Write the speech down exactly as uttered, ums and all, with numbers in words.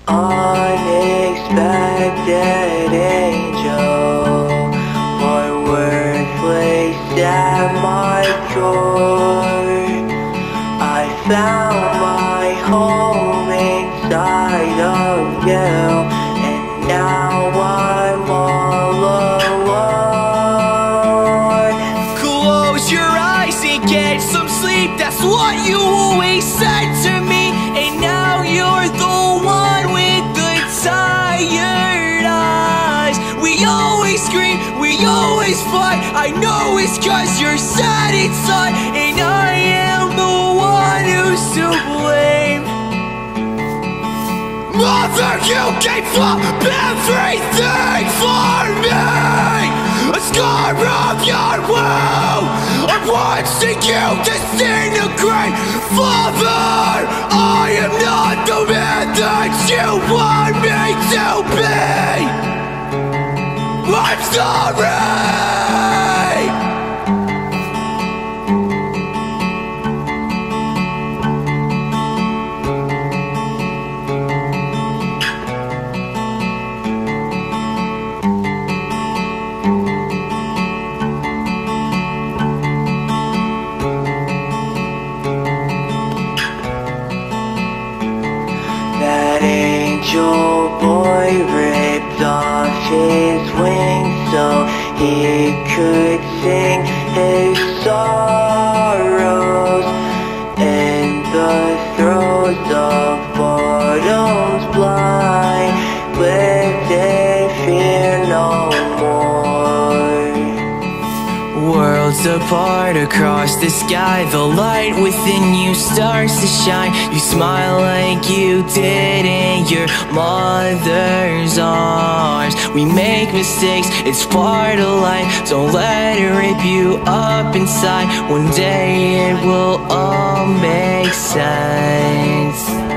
unexpected angel, my worthless at my door. I found my home inside of you, and now I'm all alone. Close your eyes and get some sleep, that's what you always said to me. And now you're the one with the tired eyes. We always scream, we always fight. I know it's cause you're sad inside, and I am the one who's to blame. Mother, you gave up everything for me. A scar of your wound, I'm watching you disintegrate. Father, I am not the man that you want me to be. I'm sorry. That angel boy ripped off his wings so he could sing his sorrows in the throes of boredom's blind. Lifted fear no more. Worlds apart across the sky, the light within you starts to shine. You smile like you did in your mother's arms. We make mistakes, it's part of life. Don't let it rip you up inside. One day it will all make sense.